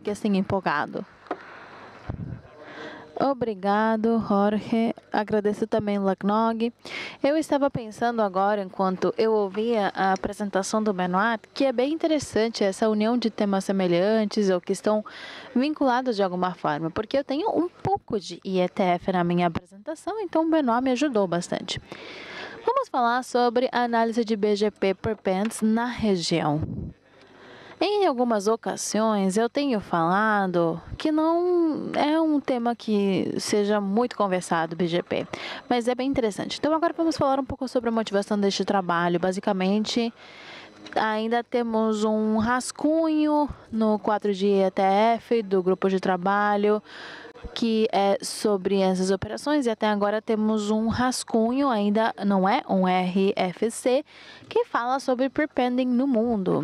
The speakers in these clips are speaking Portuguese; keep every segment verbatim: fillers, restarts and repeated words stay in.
fique assim empolgado. Obrigado, Jorge. Agradeço também, Lacnog. Eu estava pensando agora, enquanto eu ouvia a apresentação do Benoit, que é bem interessante essa união de temas semelhantes ou que estão vinculados de alguma forma, porque eu tenho um pouco de I E T F na minha apresentação, então o Benoit me ajudou bastante. Vamos falar sobre a análise de B G P Perpends na região. Em algumas ocasiões, eu tenho falado que não é um tema que seja muito conversado, B G P, mas é bem interessante. Então, agora vamos falar um pouco sobre a motivação deste trabalho. Basicamente, ainda temos um rascunho no quadro de E T F do grupo de trabalho, que é sobre essas operações, e até agora temos um rascunho, ainda não é um R F C, que fala sobre perpending no mundo.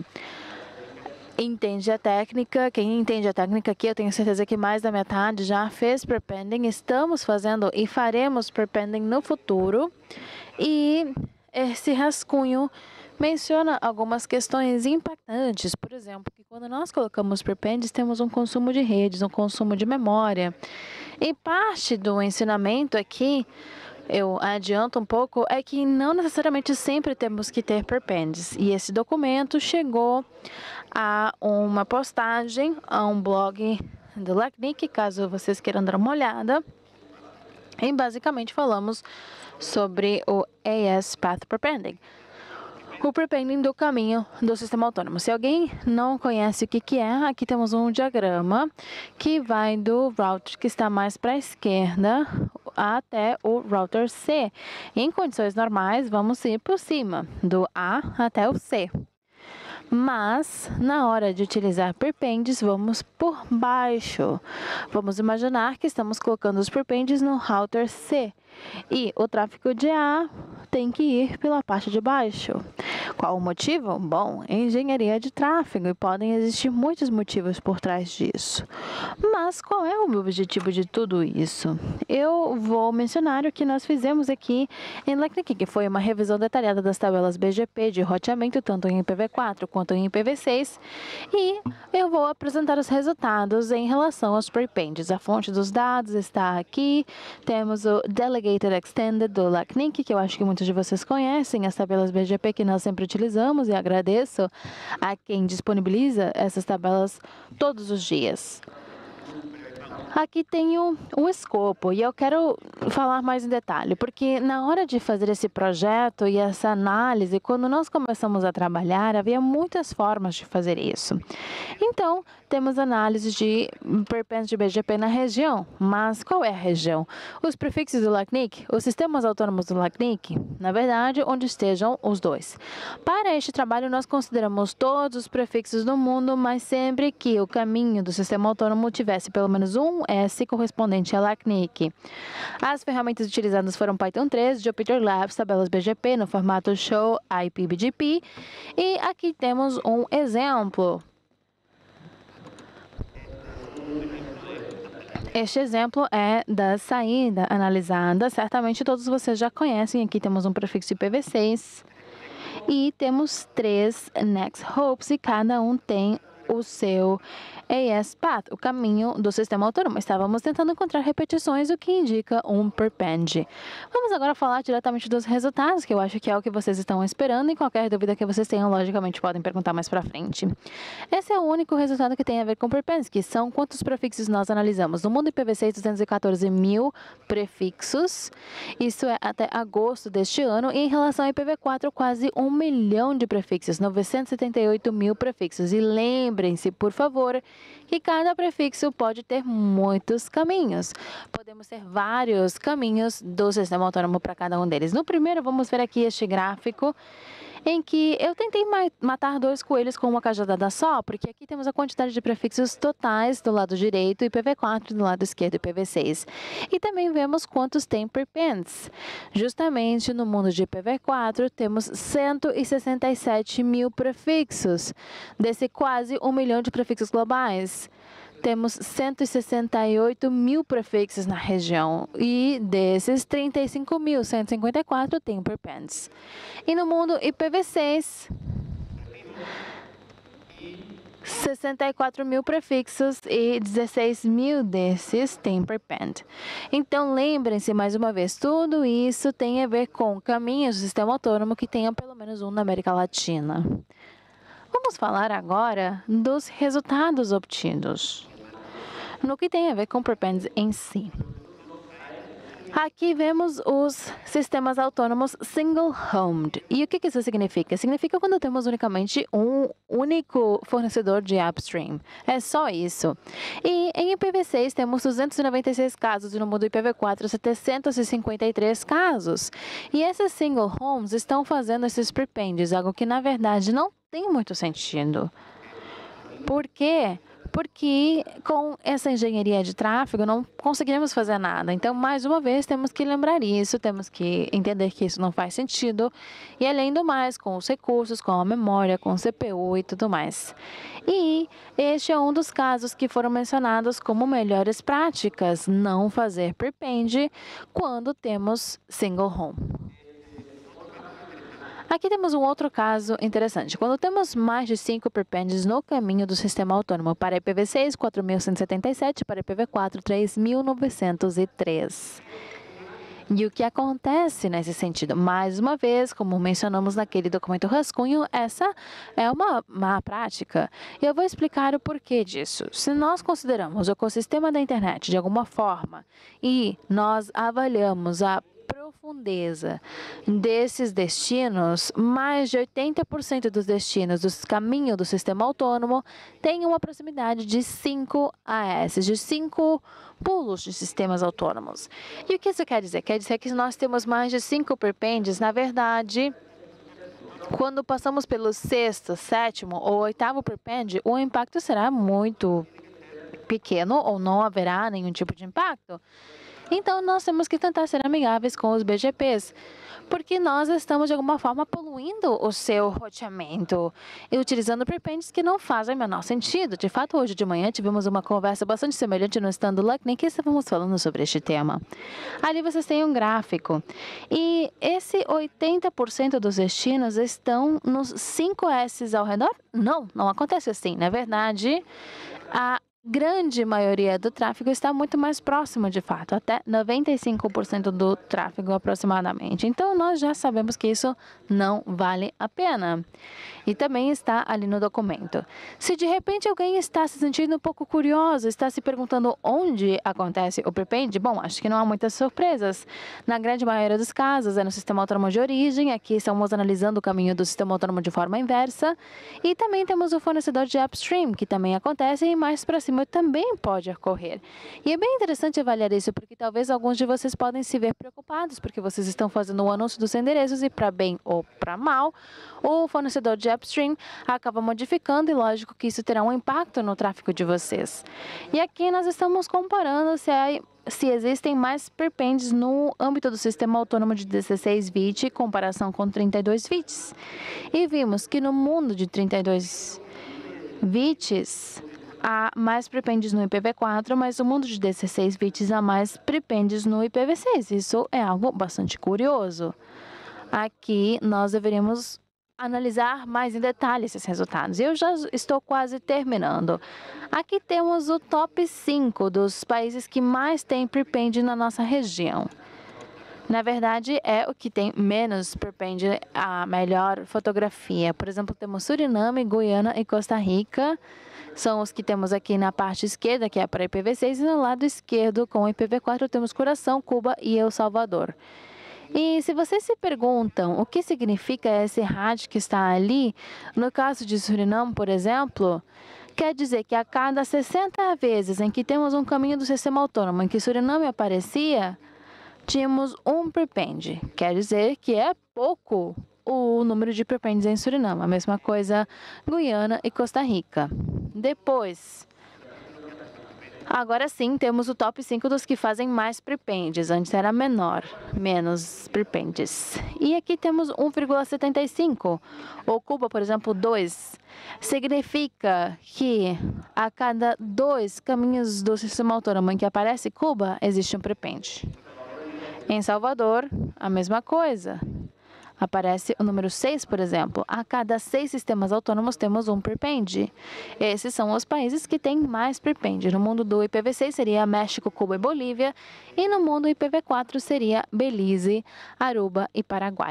Entende a técnica, quem entende a técnica aqui, eu tenho certeza que mais da metade já fez perpending, estamos fazendo e faremos perpending no futuro. E esse rascunho menciona algumas questões impactantes, por exemplo, que quando nós colocamos perpends, temos um consumo de redes, um consumo de memória. E parte do ensinamento aqui, eu adianto um pouco, é que não necessariamente sempre temos que ter perpends. E esse documento chegou a uma postagem, a um blog do LACNIC, caso vocês queiram dar uma olhada. E basicamente falamos sobre o A S Path Perpending, o perpending do caminho do sistema autônomo. Se alguém não conhece o que, que é, aqui temos um diagrama que vai do router que está mais para a esquerda até o router C. Em condições normais, vamos ir por cima, do A até o C. Mas, na hora de utilizar perpends, vamos por baixo. Vamos imaginar que estamos colocando os perpends no router C. E o tráfego de A tem que ir pela parte de baixo. Qual o motivo? Bom, engenharia de tráfego, e podem existir muitos motivos por trás disso. Mas qual é o objetivo de tudo isso? Eu vou mencionar o que nós fizemos aqui em LACNIC, que foi uma revisão detalhada das tabelas B G P de roteamento, tanto em I P v quatro quanto em I P v seis, e eu vou apresentar os resultados em relação aos perpends. A fonte dos dados está aqui, temos o Delegated Extended do LACNIC, que eu acho que muitos de vocês conhecem, as tabelas B G P que nós sempre utilizamos, e agradeço a quem disponibiliza essas tabelas todos os dias. Aqui tenho o escopo e eu quero falar mais em detalhe, porque na hora de fazer esse projeto e essa análise, quando nós começamos a trabalhar, havia muitas formas de fazer isso. Então, temos análise de perpends de B G P na região, mas qual é a região? Os prefixos do LACNIC, os sistemas autônomos do LACNIC, na verdade, onde estejam os dois. Para este trabalho, nós consideramos todos os prefixos do mundo, mas sempre que o caminho do sistema autônomo tivesse pelo menos um S correspondente a LACNIC. As ferramentas utilizadas foram Python três, Jupyter Labs, tabelas B G P no formato Show I P B G P, e aqui temos um exemplo. Este exemplo é da saída analisada. Certamente todos vocês já conhecem. Aqui temos um prefixo I P v seis e temos três next hopes e cada um tem o seu A S Path, o caminho do sistema autônomo. Estávamos tentando encontrar repetições, o que indica um perpend. Vamos agora falar diretamente dos resultados, que eu acho que é o que vocês estão esperando, e qualquer dúvida que vocês tenham, logicamente, podem perguntar mais para frente. Esse é o único resultado que tem a ver com perpends, que são quantos prefixos nós analisamos. No mundo I P v seis, duzentos e quatorze mil prefixos, isso é até agosto deste ano, e em relação ao I P v quatro, quase um milhão de prefixos, novecentos e setenta e oito mil prefixos. E lembrem-se, por favor, que cada prefixo pode ter muitos caminhos. Podemos ter vários caminhos do sistema autônomo para cada um deles. No primeiro, vamos ver aqui este gráfico em que eu tentei ma matar dois coelhos com uma cajadada só, porque aqui temos a quantidade de prefixos totais do lado direito, I P v quatro, do lado esquerdo, I P v seis. E também vemos quantos tem perpends. Justamente no mundo de I P v quatro, temos cento e sessenta e sete mil prefixos, desse quase um milhão de prefixos globais. Temos cento e sessenta e oito mil prefixos na região e desses trinta e cinco mil cento e cinquenta e quatro tem perpends. E no mundo I P v seis, sessenta e quatro mil prefixos e dezesseis mil desses têm prepend. Então, lembrem-se, mais uma vez, tudo isso tem a ver com caminhos do sistema autônomo que tenham pelo menos um na América Latina. Vamos falar agora dos resultados obtidos, no que tem a ver com prepend em si. Aqui vemos os sistemas autônomos single-homed. E o que isso significa? Significa quando temos unicamente um único fornecedor de upstream. É só isso. E em I P v seis temos duzentos e noventa e seis casos e no mundo I P v quatro setecentos e cinquenta e três casos. E esses single homes estão fazendo esses prepends, algo que na verdade não tem muito sentido. Por quê? Porque com essa engenharia de tráfego não conseguiremos fazer nada. Então, mais uma vez, temos que lembrar isso, temos que entender que isso não faz sentido. E, além do mais, com os recursos, com a memória, com o C P U e tudo mais. E este é um dos casos que foram mencionados como melhores práticas, não fazer prepend quando temos single home. Aqui temos um outro caso interessante. Quando temos mais de cinco prepends no caminho do sistema autônomo, para I P v seis, quatro mil cento e setenta e sete, para I P v quatro, três mil novecentos e três. E o que acontece nesse sentido? Mais uma vez, como mencionamos naquele documento rascunho, essa é uma má prática. E eu vou explicar o porquê disso. Se nós consideramos o ecossistema da internet de alguma forma e nós avaliamos a profundeza desses destinos, mais de oitenta por cento dos destinos dos caminhos do sistema autônomo têm uma proximidade de cinco A S, de cinco pulos de sistemas autônomos. E o que isso quer dizer? Quer dizer que nós temos mais de cinco prepends, na verdade, quando passamos pelo sexto, sétimo ou oitavo prepend, o impacto será muito pequeno ou não haverá nenhum tipo de impacto. Então, nós temos que tentar ser amigáveis com os B G Ps, porque nós estamos, de alguma forma, poluindo o seu roteamento e utilizando prepends que não fazem o menor sentido. De fato, hoje de manhã tivemos uma conversa bastante semelhante no stand do LACNIC que estávamos falando sobre este tema. Ali vocês têm um gráfico e esse oitenta por cento dos destinos estão nos cinco S's ao redor? Não, não acontece assim. Na verdade, a grande maioria do tráfego está muito mais próximo, de fato, até noventa e cinco por cento do tráfego aproximadamente. Então, nós já sabemos que isso não vale a pena. E também está ali no documento. Se de repente alguém está se sentindo um pouco curioso, está se perguntando onde acontece o prepend, bom, acho que não há muitas surpresas. Na grande maioria dos casos é no sistema autônomo de origem, aqui estamos analisando o caminho do sistema autônomo de forma inversa. E também temos o fornecedor de upstream, que também acontece e mais para cima também pode ocorrer. E é bem interessante avaliar isso, porque talvez alguns de vocês podem se ver preocupados, porque vocês estão fazendo o anúncio dos endereços e, para bem ou para mal, o fornecedor de upstream acaba modificando e lógico que isso terá um impacto no tráfego de vocês. E aqui nós estamos comparando se, há, se existem mais prepends no âmbito do sistema autônomo de dezesseis bits em comparação com trinta e dois bits. E vimos que no mundo de trinta e dois bits há mais prepends no I P v quatro, mas no mundo de dezesseis bits há mais prepends no I P v seis. Isso é algo bastante curioso. Aqui nós deveríamos analisar mais em detalhe esses resultados. Eu já estou quase terminando. Aqui temos o top cinco dos países que mais têm prepend na nossa região. Na verdade, é o que tem menos prepend, a melhor fotografia. Por exemplo, temos Suriname, Guiana e Costa Rica. São os que temos aqui na parte esquerda, que é para I P v seis, e no lado esquerdo, com I P v quatro, temos Coração, Cuba e El Salvador. E se vocês se perguntam o que significa esse rádio que está ali, no caso de Suriname, por exemplo, quer dizer que a cada sessenta vezes em que temos um caminho do sistema autônomo em que Suriname aparecia, tínhamos um prepend. Quer dizer que é pouco o número de prepends em Suriname. A mesma coisa Guiana e Costa Rica. Depois, agora sim, temos o top cinco dos que fazem mais prepends. Antes era menor, menos prepends. E aqui temos um vírgula setenta e cinco. O Cuba, por exemplo, dois. Significa que a cada dois caminhos do sistema autônomo em que aparece Cuba, existe um prepend. Em Salvador, a mesma coisa. aparece o número seis, por exemplo. A cada seis sistemas autônomos temos um prepende. Esses são os países que têm mais prepende. No mundo do I P v seis seria México, Cuba e Bolívia. E no mundo I P v quatro seria Belize, Aruba e Paraguai.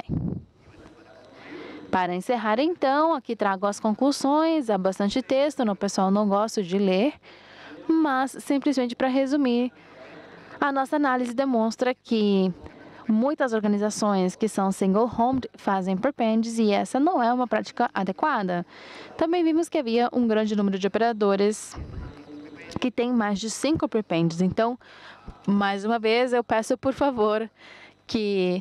Para encerrar, então, aqui trago as conclusões. Há bastante texto, o pessoal não gosta de ler, mas simplesmente para resumir, a nossa análise demonstra que muitas organizações que são single-homed fazem prependes e essa não é uma prática adequada. Também vimos que havia um grande número de operadores que têm mais de cinco prependes. Então, mais uma vez, eu peço, por favor, que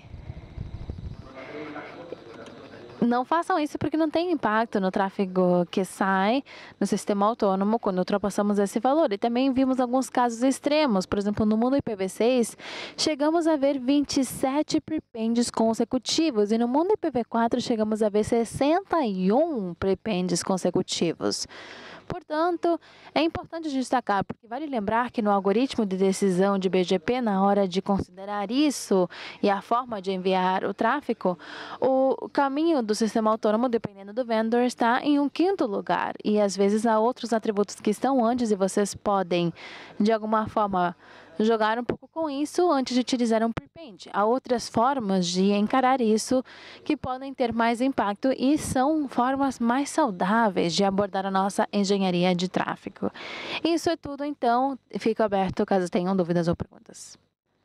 não façam isso porque não tem impacto no tráfego que sai no sistema autônomo quando ultrapassamos esse valor. E também vimos alguns casos extremos. Por exemplo, no mundo I P v seis, chegamos a ver vinte e sete prependes consecutivos. E no mundo I P v quatro, chegamos a ver sessenta e um prependes consecutivos. Portanto, é importante destacar, porque vale lembrar que no algoritmo de decisão de B G P, na hora de considerar isso e a forma de enviar o tráfego, o caminho do sistema autônomo, dependendo do vendor, está em um quinto lugar. E às vezes há outros atributos que estão antes e vocês podem, de alguma forma, jogar um pouco com isso antes de utilizar um prepend. Há outras formas de encarar isso que podem ter mais impacto e são formas mais saudáveis de abordar a nossa engenharia de tráfego. Isso é tudo, então. Fico aberto caso tenham dúvidas ou perguntas.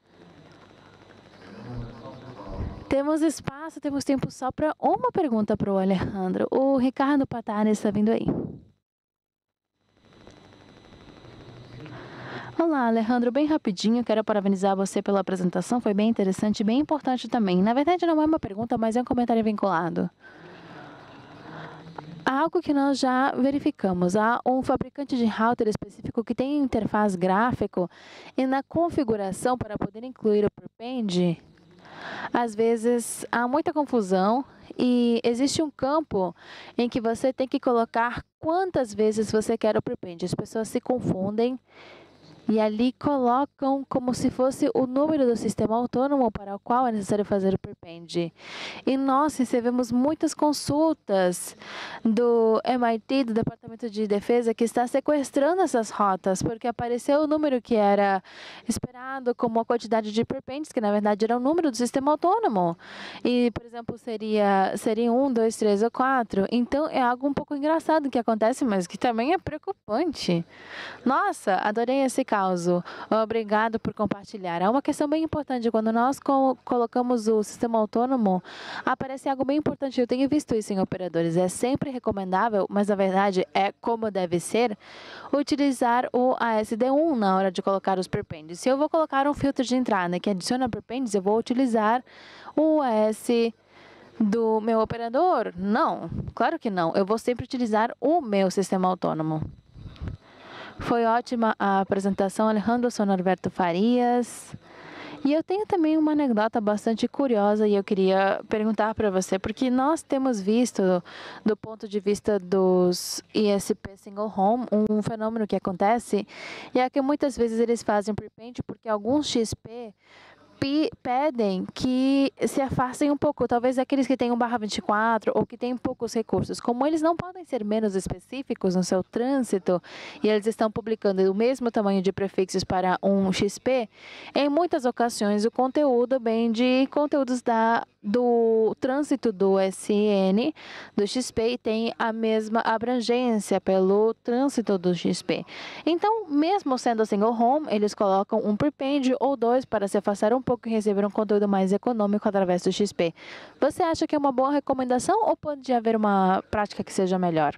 Temos espaço, temos tempo só para uma pergunta para o Alejandro. O Ricardo Patani está vindo aí. Olá, Alejandro, bem rapidinho, quero parabenizar você pela apresentação, foi bem interessante e bem importante também. Na verdade, não é uma pergunta, mas é um comentário vinculado. Há algo que nós já verificamos. Há um fabricante de router específico que tem interface gráfico e na configuração para poder incluir o prepend, às vezes há muita confusão e existe um campo em que você tem que colocar quantas vezes você quer o prepend. As pessoas se confundem e ali colocam como se fosse o número do sistema autônomo para o qual é necessário fazer o prepend. E nós recebemos muitas consultas do M I T, do Departamento de Defesa, que está sequestrando essas rotas, porque apareceu o número que era esperado como a quantidade de prepends, que na verdade era o número do sistema autônomo. E, por exemplo, seria, seria um, dois, três ou quatro. Então, é algo um pouco engraçado que acontece, mas que também é preocupante. Nossa, adorei esse caso. Obrigado por compartilhar. É uma questão bem importante. Quando nós co colocamos o sistema autônomo, aparece algo bem importante. Eu tenho visto isso em operadores. É sempre recomendável, mas na verdade é como deve ser, utilizar o A S D um na hora de colocar os prependes. Se eu vou colocar um filtro de entrada que adiciona prependes, eu vou utilizar o A S do meu operador? Não, claro que não. Eu vou sempre utilizar o meu sistema autônomo. Foi ótima a apresentação, Alejandro. Sou Norberto Farias. E eu tenho também uma anedota bastante curiosa e eu queria perguntar para você, porque nós temos visto, do ponto de vista dos I S P Single Home, um fenômeno que acontece, e é que muitas vezes eles fazem prepend porque alguns X P pedem que se afastem um pouco, talvez aqueles que têm um barra vinte e quatro ou que têm poucos recursos. Como eles não podem ser menos específicos no seu trânsito e eles estão publicando o mesmo tamanho de prefixos para um X P, em muitas ocasiões o conteúdo vem de conteúdos da, do trânsito do S N, do X P, e tem a mesma abrangência pelo trânsito do X P. Então, mesmo sendo single home, eles colocam um prepend ou dois para se afastar um pouco e receber um conteúdo mais econômico através do X P. Você acha que é uma boa recomendação ou pode haver uma prática que seja melhor?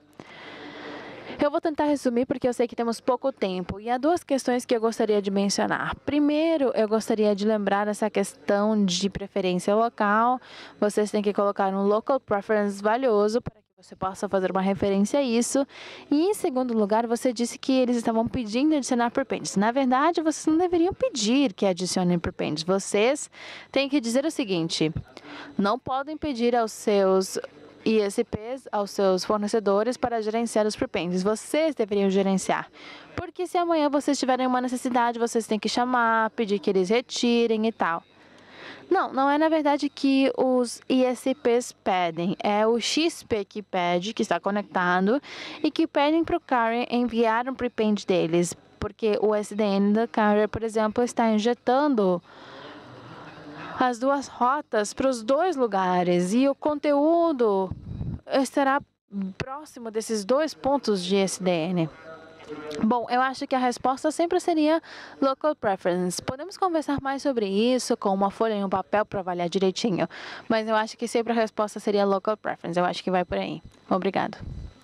Eu vou tentar resumir porque eu sei que temos pouco tempo e há duas questões que eu gostaria de mencionar. Primeiro, eu gostaria de lembrar essa questão de preferência local. Vocês têm que colocar um local preference valioso para que você possa fazer uma referência a isso. E, em segundo lugar, você disse que eles estavam pedindo adicionar prependes. Na verdade, vocês não deveriam pedir que adicionem prependes. Vocês têm que dizer o seguinte: não podem pedir aos seus I S Ps, aos seus fornecedores para gerenciar os prependes. Vocês deveriam gerenciar. Porque se amanhã vocês tiverem uma necessidade, vocês têm que chamar, pedir que eles retirem e tal. Não, não é na verdade que os I S Ps pedem, é o X P que pede, que está conectado, e que pedem para o carrier enviar um prepend deles, porque o S D N da carrier, por exemplo, está injetando as duas rotas para os dois lugares e o conteúdo estará próximo desses dois pontos de S D N. Bom, eu acho que a resposta sempre seria local preference. Podemos conversar mais sobre isso com uma folha e um papel para avaliar direitinho, mas eu acho que sempre a resposta seria local preference. Eu acho que vai por aí. Obrigado.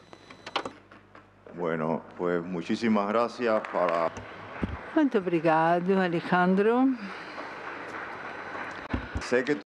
Bueno, pues muchísimas gracias para... Muito obrigado, Alejandro. Sé que